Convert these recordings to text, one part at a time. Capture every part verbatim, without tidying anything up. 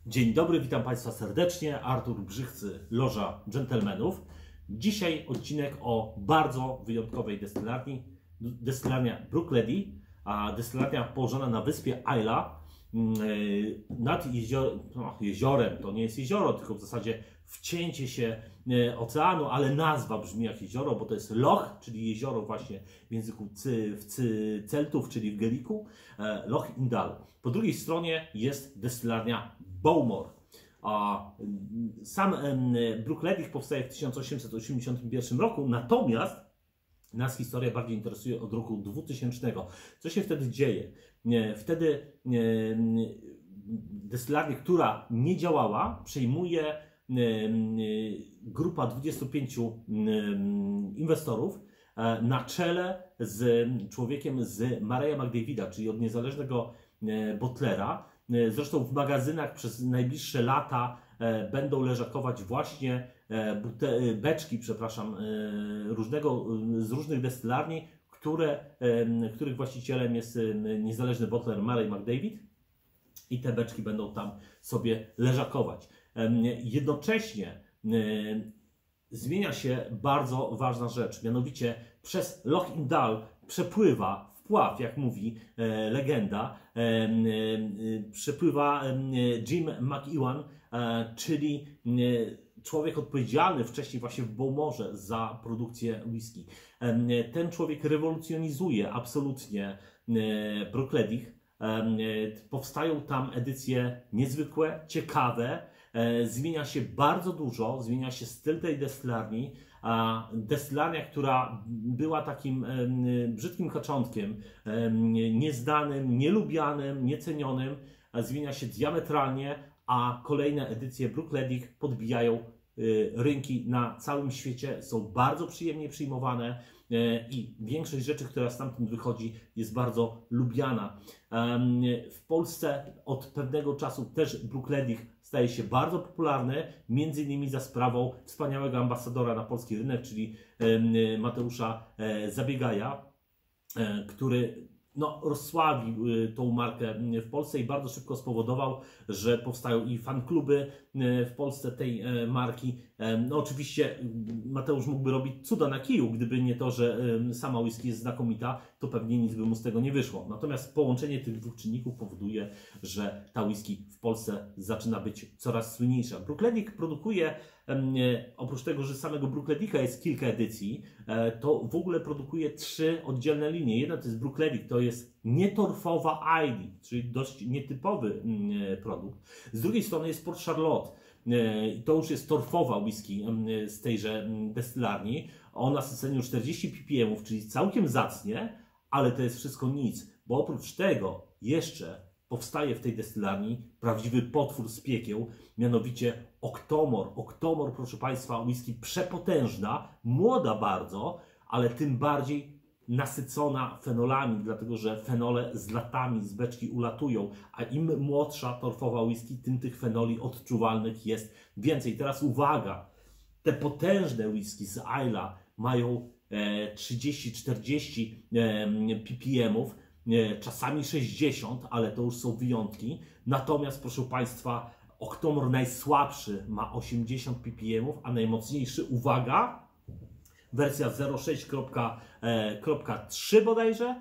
Dzień dobry, witam Państwa serdecznie. Artur Brzychcy, Loża Dżentelmenów. Dzisiaj odcinek o bardzo wyjątkowej destylarni. Destylarnia Bruichledi, a destylarnia położona na wyspie Islay nad jezior, no, jeziorem. To nie jest jezioro, tylko w zasadzie wcięcie się oceanu, ale nazwa brzmi jak jezioro, bo to jest Loch, czyli jezioro właśnie w języku cy, w cy, Celtów, czyli w Gaeliku, Loch Indal. Po drugiej stronie jest destylarnia Bowmore. A sam Bruichledi powstaje w tysiąc osiemset osiemdziesiątym pierwszym roku, natomiast nas historia bardziej interesuje od roku dwutysięcznego. Co się wtedy dzieje? Wtedy destylarnię, która nie działała, przejmuje grupa dwudziestu pięciu inwestorów na czele z człowiekiem z Murraya McDavida, czyli od niezależnego botlera. Zresztą w magazynach przez najbliższe lata będą leżakować właśnie beczki, przepraszam, różnego, z różnych destylarni, które, których właścicielem jest niezależny botler Murray McDavid, i te beczki będą tam sobie leżakować. Jednocześnie zmienia się bardzo ważna rzecz, mianowicie przez Loch Indal przepływa wpław, jak mówi e, legenda, e, e, przepływa e, Jim McEwan, e, czyli e, człowiek odpowiedzialny wcześniej właśnie w Bowmorze za produkcję whisky. E, ten człowiek rewolucjonizuje absolutnie e, Bruichledi. E, powstają tam edycje niezwykłe, ciekawe, e, zmienia się bardzo dużo, zmienia się styl tej destylarni. A destylarnia, która była takim e, brzydkim kaczątkiem, e, nieznanym, nielubianym, niecenionym, zmienia się diametralnie, a kolejne edycje Bruichledi podbijają e, rynki na całym świecie, są bardzo przyjemnie przyjmowane e, i większość rzeczy, która stamtąd wychodzi, jest bardzo lubiana. E, w Polsce od pewnego czasu też Bruichledi staje się bardzo popularny, między innymi za sprawą wspaniałego ambasadora na polski rynek, czyli Mateusza Zabiegaja, który no, rozsławił tą markę w Polsce i bardzo szybko spowodował, że powstają i fankluby w Polsce tej marki. No, oczywiście Mateusz mógłby robić cuda na kiju, gdyby nie to, że sama whisky jest znakomita, to pewnie nic by mu z tego nie wyszło. Natomiast połączenie tych dwóch czynników powoduje, że ta whisky w Polsce zaczyna być coraz słynniejsza. Bruichledi produkuje, oprócz tego, że samego Bruichledi'ka jest kilka edycji, to w ogóle produkuje trzy oddzielne linie. Jedna to jest Bruichledi, to jest nietorfowa Islay, czyli dość nietypowy produkt. Z drugiej strony jest Port Charlotte. To już jest torfowa whisky z tejże destylarni o nasyceniu czterdzieści ppm, czyli całkiem zacnie, ale to jest wszystko nic, bo oprócz tego jeszcze powstaje w tej destylarni prawdziwy potwór z piekieł, mianowicie Octomore. Octomore, proszę Państwa, whisky przepotężna, młoda bardzo, ale tym bardziej nasycona fenolami, dlatego że fenole z latami z beczki ulatują, a im młodsza torfowa whisky, tym tych fenoli odczuwalnych jest więcej. Teraz uwaga, te potężne whisky z Islay mają e, trzydzieści czterdzieści e, ppm, e, czasami sześćdziesiąt, ale to już są wyjątki. Natomiast, proszę Państwa, Octomore najsłabszy ma osiemdziesiąt ppm, a najmocniejszy, uwaga, wersja zero przecinek sześć kropka trzy bodajże,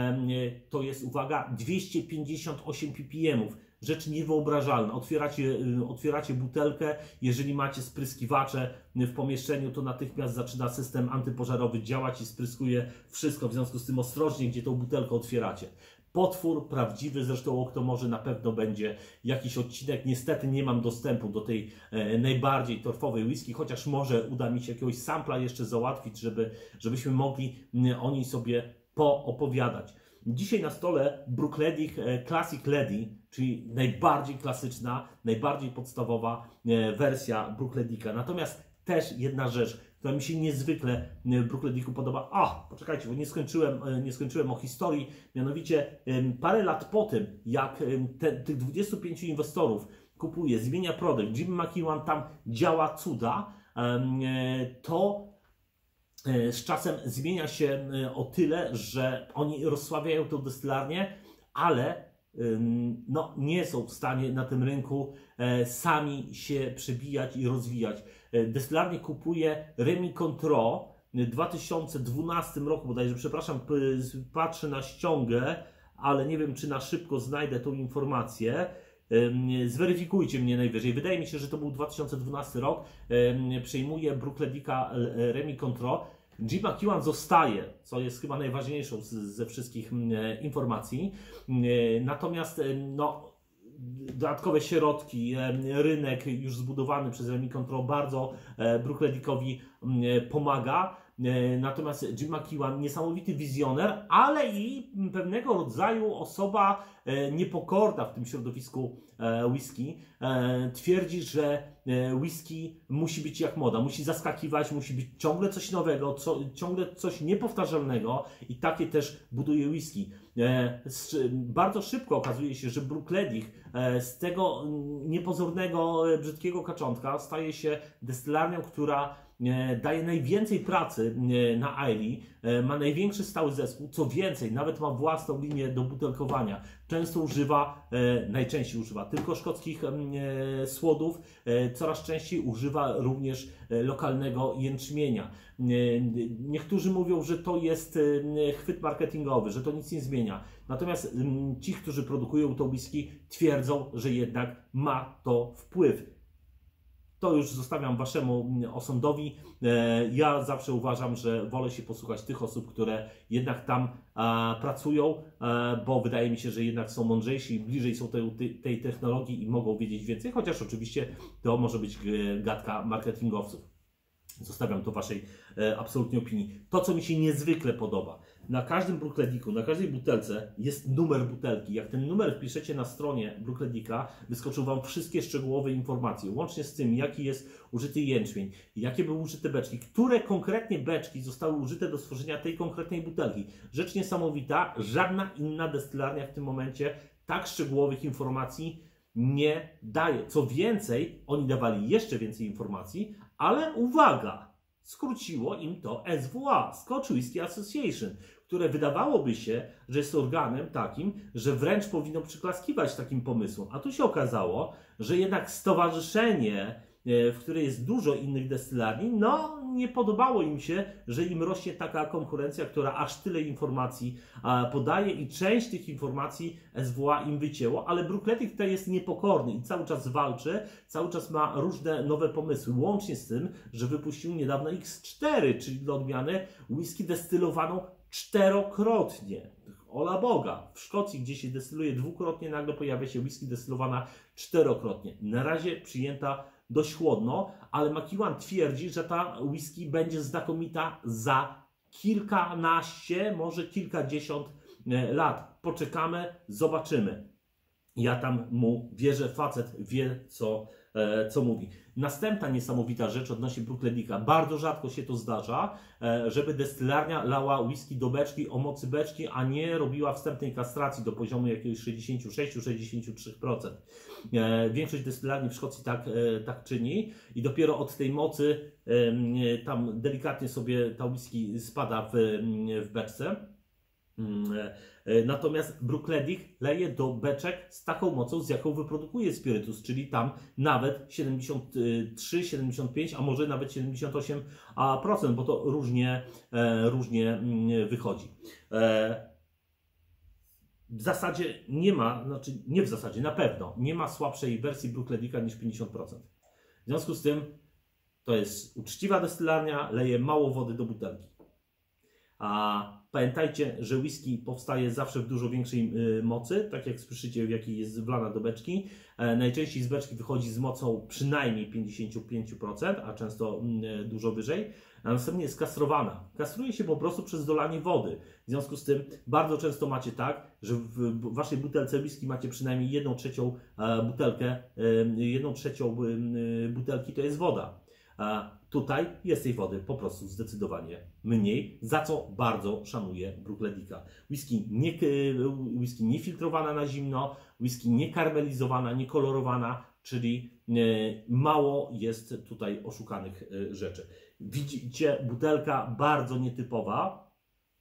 to jest, uwaga, dwieście pięćdziesiąt osiem ppm. Rzecz niewyobrażalna. Otwieracie, otwieracie butelkę, jeżeli macie spryskiwacze w pomieszczeniu, to natychmiast zaczyna system antypożarowy działać i spryskuje wszystko. W związku z tym ostrożnie, gdzie tą butelkę otwieracie. Potwór prawdziwy, zresztą o Octomorze na pewno będzie jakiś odcinek. Niestety nie mam dostępu do tej e, najbardziej torfowej whisky, chociaż może uda mi się jakiegoś sampla jeszcze załatwić, żeby, żebyśmy mogli o niej sobie poopowiadać. Dzisiaj na stole Bruichledi Classic Lady, czyli najbardziej klasyczna, najbardziej podstawowa e, wersja Bruichledi'ka. Natomiast też jedna rzecz, która mi się niezwykle w Bruichledi'ku podoba. A, poczekajcie, bo nie skończyłem, nie skończyłem o historii. Mianowicie parę lat po tym, jak te, tych dwudziestu pięciu inwestorów kupuje, zmienia produkt, Jim McEwan tam działa cuda, to z czasem zmienia się o tyle, że oni rozsławiają tę destylarnię, ale no, nie są w stanie na tym rynku sami się przebijać i rozwijać. Destylarnię kupuje Rémy Cointreau w dwa tysiące dwunastym roku bodajże, przepraszam, patrzę na ściągę, ale nie wiem, czy na szybko znajdę tą informację. Zweryfikujcie mnie najwyżej. Wydaje mi się, że to był dwa tysiące dwunasty rok. Przejmuje Bruichladdicka Rémy Cointreau. Jim McEwan zostaje, co jest chyba najważniejszą z, ze wszystkich informacji. Natomiast no, dodatkowe środki, rynek już zbudowany przez Rémy Cointreau bardzo Bruichladdickowi pomaga. Natomiast Jim McEwan, niesamowity wizjoner, ale i pewnego rodzaju osoba niepokorna w tym środowisku whisky, twierdzi, że whisky musi być jak moda, musi zaskakiwać, musi być ciągle coś nowego, co, ciągle coś niepowtarzalnego i takie też buduje whisky. Bardzo szybko okazuje się, że Bruichladdich z tego niepozornego, brzydkiego kaczątka staje się destylarnią, która daje najwięcej pracy na Islay, ma największy stały zespół, co więcej, nawet ma własną linię do butelkowania. Często używa, najczęściej używa tylko szkockich słodów, coraz częściej używa również lokalnego jęczmienia. Niektórzy mówią, że to jest chwyt marketingowy, że to nic nie zmienia. Natomiast ci, którzy produkują to whisky, twierdzą, że jednak ma to wpływ. To już zostawiam waszemu osądowi. Ja zawsze uważam, że wolę się posłuchać tych osób, które jednak tam pracują, bo wydaje mi się, że jednak są mądrzejsi, bliżej są tej, tej technologii i mogą wiedzieć więcej, chociaż oczywiście to może być gadka marketingowców. Zostawiam to waszej absolutnie opinii. To, co mi się niezwykle podoba, na każdym Bruichladdicku, na każdej butelce jest numer butelki. Jak ten numer wpiszecie na stronie Bruichladdicka, wyskoczą wam wszystkie szczegółowe informacje, łącznie z tym, jaki jest użyty jęczmień, jakie były użyte beczki, które konkretnie beczki zostały użyte do stworzenia tej konkretnej butelki. Rzecz niesamowita, żadna inna destylarnia w tym momencie tak szczegółowych informacji nie daje. Co więcej, oni dawali jeszcze więcej informacji, ale uwaga, skróciło im to S W A, Scotch Whisky Association, które wydawałoby się, że jest organem takim, że wręcz powinno przyklaskiwać takim pomysłom. A tu się okazało, że jednak stowarzyszenie, w której jest dużo innych destylarni, no nie podobało im się, że im rośnie taka konkurencja, która aż tyle informacji podaje i część tych informacji S W A im wycięło, ale Bruichladdich tutaj jest niepokorny i cały czas walczy, cały czas ma różne nowe pomysły, łącznie z tym, że wypuścił niedawno X cztery, czyli dla odmiany whisky destylowaną czterokrotnie. Ola Boga, w Szkocji, gdzie się destyluje dwukrotnie, nagle pojawia się whisky destylowana czterokrotnie. Na razie przyjęta dość chłodno, ale McEwan twierdzi, że ta whisky będzie znakomita za kilkanaście, może kilkadziesiąt lat. Poczekamy, zobaczymy. Ja tam mu wierzę, facet wie, co, e, co mówi. Następna niesamowita rzecz odnośnie Bruichladdicka. Bardzo rzadko się to zdarza, e, żeby destylarnia lała whisky do beczki o mocy beczki, a nie robiła wstępnej kastracji do poziomu jakiegoś sześćdziesiąt sześć do sześćdziesięciu trzech procent. E, większość destylarni w Szkocji tak, e, tak czyni i dopiero od tej mocy e, tam delikatnie sobie ta whisky spada w, w beczce. Natomiast Bruichladdich leje do beczek z taką mocą, z jaką wyprodukuje spirytus, czyli tam nawet siedemdziesiąt trzy, siedemdziesiąt pięć, a może nawet siedemdziesiąt osiem procent, bo to różnie, różnie wychodzi. W zasadzie nie ma, znaczy nie w zasadzie, na pewno nie ma słabszej wersji Bruichladdicka niż pięćdziesiąt procent. W związku z tym to jest uczciwa destylarnia, leje mało wody do butelki. A pamiętajcie, że whisky powstaje zawsze w dużo większej y, mocy, tak jak słyszycie, w jakiej jest wlana do beczki. E, najczęściej z beczki wychodzi z mocą przynajmniej pięćdziesiąt pięć procent, a często y, dużo wyżej. A następnie jest kastrowana. Kastruje się po prostu przez dolanie wody. W związku z tym bardzo często macie tak, że w, w waszej butelce whisky macie przynajmniej jedną trzecią e, butelkę, e, jedną trzecią e, butelki to jest woda. A tutaj jest tej wody po prostu zdecydowanie mniej, za co bardzo szanuję Bruichladdicka. Whisky nie, whisky nie filtrowana na zimno, whisky nie karmelizowana, nie kolorowana, czyli mało jest tutaj oszukanych rzeczy. Widzicie, butelka bardzo nietypowa,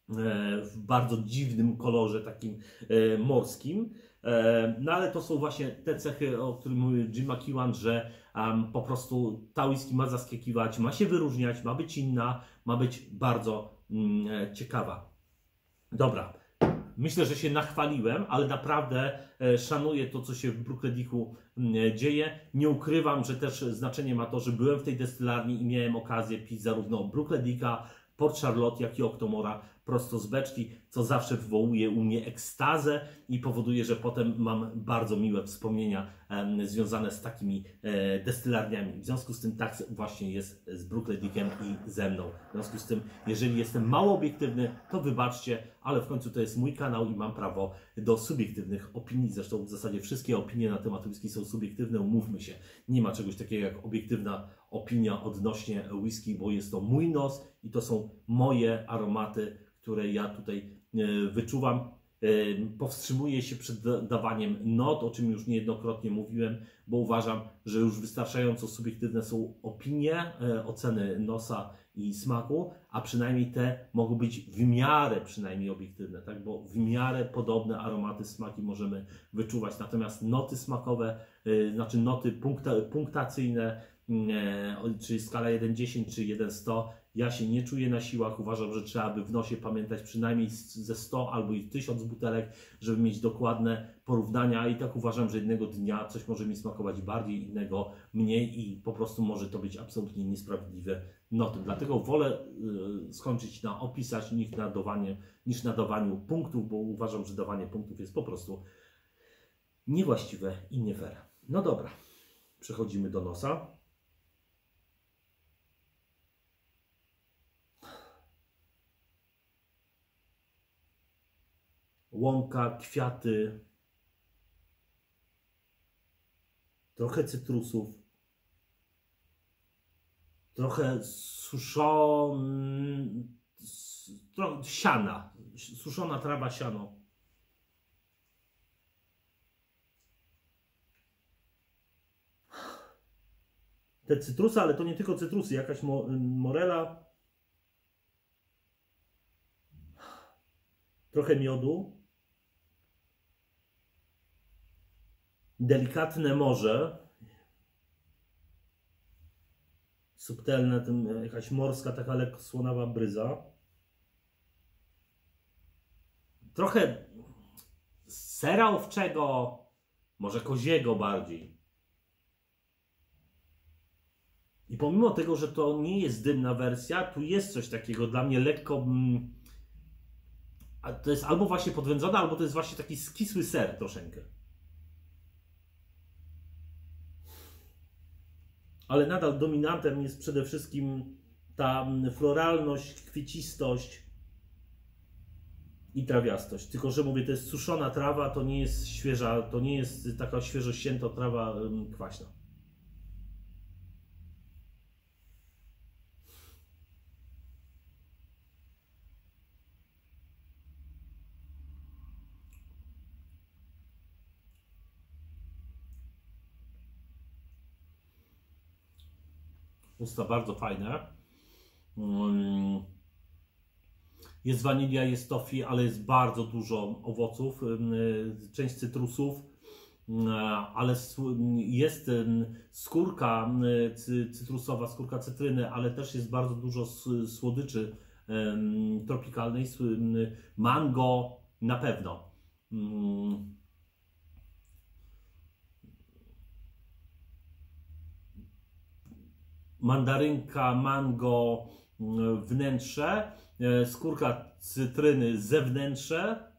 w bardzo dziwnym kolorze, takim morskim. No ale to są właśnie te cechy, o których mówił Jim McEwan, że um, po prostu ta whisky ma zaskakiwać, ma się wyróżniać, ma być inna, ma być bardzo mm, ciekawa. Dobra, myślę, że się nachwaliłem, ale naprawdę e, szanuję to, co się w Bruichladdich e, dzieje. Nie ukrywam, że też znaczenie ma to, że byłem w tej destylarni i miałem okazję pić zarówno Bruichladicha, Port Charlotte, jak i Octomora prosto z beczki, co zawsze wywołuje u mnie ekstazę i powoduje, że potem mam bardzo miłe wspomnienia e, związane z takimi e, destylarniami. W związku z tym tak właśnie jest z Bruichladdichem i ze mną. W związku z tym, jeżeli jestem mało obiektywny, to wybaczcie, ale w końcu to jest mój kanał i mam prawo do subiektywnych opinii. Zresztą w zasadzie wszystkie opinie na temat whisky są subiektywne, umówmy się. Nie ma czegoś takiego jak obiektywna opinia odnośnie whisky, bo jest to mój nos i to są moje aromaty, które ja tutaj wyczuwam. Powstrzymuję się przed dawaniem not, o czym już niejednokrotnie mówiłem, bo uważam, że już wystarczająco subiektywne są opinie, oceny nosa i smaku, a przynajmniej te mogą być w miarę przynajmniej obiektywne, tak? Bo w miarę podobne aromaty, smaki możemy wyczuwać. Natomiast noty smakowe, znaczy noty punkta, punktacyjne, czyli skala jeden dziesięć czy jeden sto, ja się nie czuję na siłach. Uważam, że trzeba by w nosie pamiętać przynajmniej ze sto albo i tysiąc butelek, żeby mieć dokładne porównania i tak uważam, że jednego dnia coś może mi smakować bardziej, innego mniej i po prostu może to być absolutnie niesprawiedliwe noty. Dlatego wolę y, skończyć na opisać niż na, dawanie, niż na dawaniu punktów, bo uważam, że dawanie punktów jest po prostu niewłaściwe i nie fair. No dobra, przechodzimy do nosa. Łąka, kwiaty, trochę cytrusów, trochę suszon... Tro... siana, suszona trawa, siano. Te cytrusy, ale to nie tylko cytrusy, jakaś mo morela, trochę miodu. Delikatne morze, subtelne, tym, jakaś morska, taka lekko słonawa bryza. Trochę sera owczego, może koziego bardziej. I pomimo tego, że to nie jest dymna wersja, tu jest coś takiego dla mnie lekko... Mm, a to jest albo właśnie podwędzone, albo to jest właśnie taki skisły ser troszeczkę. Ale nadal dominantem jest przede wszystkim ta floralność, kwiecistość i trawiastość. Tylko że mówię, to jest suszona trawa, to nie jest świeża, to nie jest taka świeżo ścięta trawa kwaśna. Usta bardzo fajne. Jest wanilia, jest toffee, ale jest bardzo dużo owoców, część cytrusów, ale jest skórka cytrusowa, skórka cytryny, ale też jest bardzo dużo słodyczy tropikalnej, mango na pewno. Mandarynka, mango, wnętrze, skórka cytryny, zewnętrze.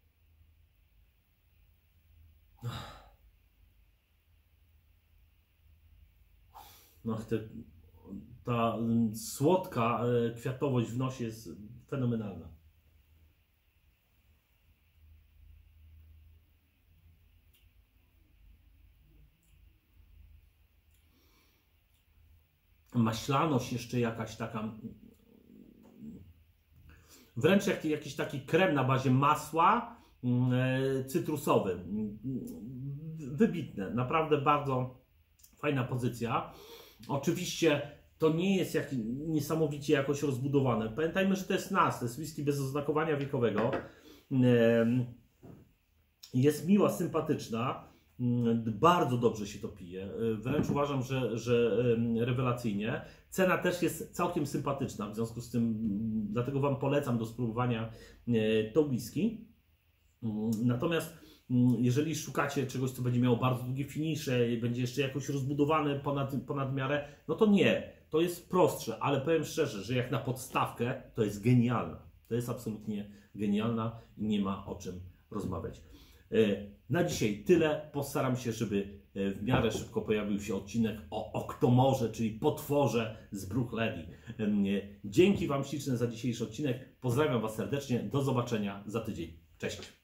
No, te, ta słodka kwiatowość w nosie jest fenomenalna. Maślaność jeszcze jakaś taka, wręcz jak, jakiś taki krem na bazie masła yy, cytrusowy. Wybitne, naprawdę bardzo fajna pozycja. Oczywiście to nie jest jak, niesamowicie jakoś rozbudowane. Pamiętajmy, że to jest nas, to jest whisky bez oznakowania wiekowego. Jest miła, sympatyczna, bardzo dobrze się to pije. Wręcz uważam, że, że rewelacyjnie. Cena też jest całkiem sympatyczna, w związku z tym, dlatego Wam polecam do spróbowania to whisky. Natomiast jeżeli szukacie czegoś, co będzie miało bardzo długie finisze, będzie jeszcze jakoś rozbudowane ponad, ponad miarę, no to nie. To jest prostsze, ale powiem szczerze, że jak na podstawkę, to jest genialna. To jest absolutnie genialna i nie ma o czym rozmawiać. Na dzisiaj tyle. Postaram się, żeby w miarę szybko pojawił się odcinek o Oktomorze, czyli potworze z Bruichleli. Dzięki Wam śliczne za dzisiejszy odcinek. Pozdrawiam Was serdecznie. Do zobaczenia za tydzień. Cześć.